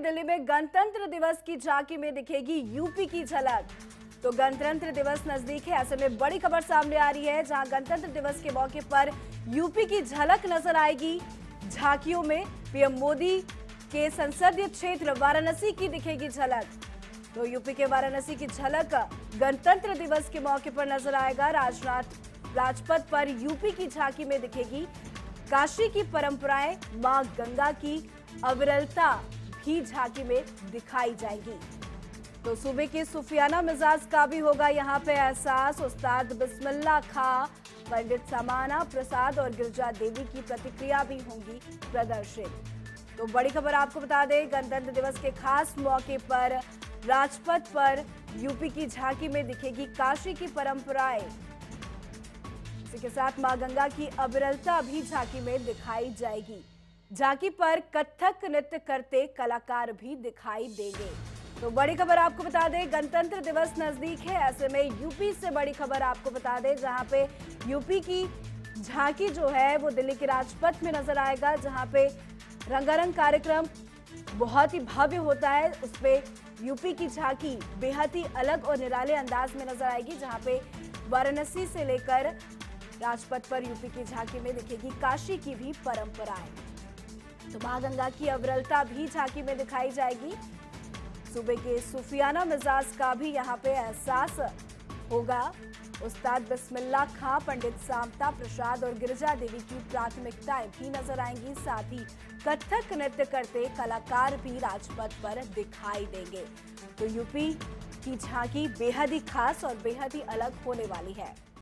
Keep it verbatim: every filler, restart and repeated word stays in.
दिल्ली में गणतंत्र दिवस की झांकी में दिखेगी यूपी की झलक। तो गणतंत्र दिवस नजदीक है, ऐसे में बड़ी खबर सामने आ रही है, जहां गणतंत्र दिवस के मौके पर यूपी की झलक नजर आएगी। झांकियों में पीएम मोदी के संसदीय क्षेत्र वाराणसी की दिखेगी झलक। तो यूपी के वाराणसी की झलक गणतंत्र दिवस के मौके पर नजर आएगा। राजनाथ राजपथ पर यूपी की झांकी में दिखेगी। काशी की परंपराएं, मां गंगा की अविरलता भी झांकी में दिखाई जाएगी। तो सूबे के सूफियाना मिजाज का भी होगा यहाँ पे एहसास। उस्ताद बिस्मिल्लाह खां, पंडित समाना प्रसाद और गिरिजा देवी की प्रतिक्रिया भी होंगी प्रदर्शित। तो बड़ी खबर आपको बता दें, गणतंत्र दिवस के खास मौके पर राजपथ पर यूपी की झांकी में दिखेगी काशी की परंपराएं। इसी के साथ मां गंगा की अविरलता भी झांकी में दिखाई जाएगी। झांकी पर कथक नृत्य करते कलाकार भी दिखाई देंगे। तो बड़ी खबर आपको बता दें, गणतंत्र दिवस नजदीक है, ऐसे में यूपी से बड़ी खबर आपको बता दें, जहां पे यूपी की झांकी जो है वो दिल्ली के राजपथ में नजर आएगा, जहां पे रंगारंग कार्यक्रम बहुत ही भव्य होता है। उसपे यूपी की झांकी बेहद ही अलग और निराले अंदाज में नजर आएगी, जहां पे वाराणसी से लेकर राजपथ पर यूपी की झांकी में दिखेगी काशी की भी परंपराएं। तो मां गंगा की अविरलता भी झांकी में दिखाई जाएगी। सूबे के सूफियाना मिजाज का भी यहाँ पे एहसास होगा। उस्ताद बिस्मिल्लाह खां, पंडित सामता प्रसाद और गिरिजा देवी की प्राथमिकताएं भी नजर आएंगी। साथ ही कथक नृत्य करते कलाकार भी राजपथ पर दिखाई देंगे। तो यूपी की झांकी बेहद ही खास और बेहद ही अलग होने वाली है।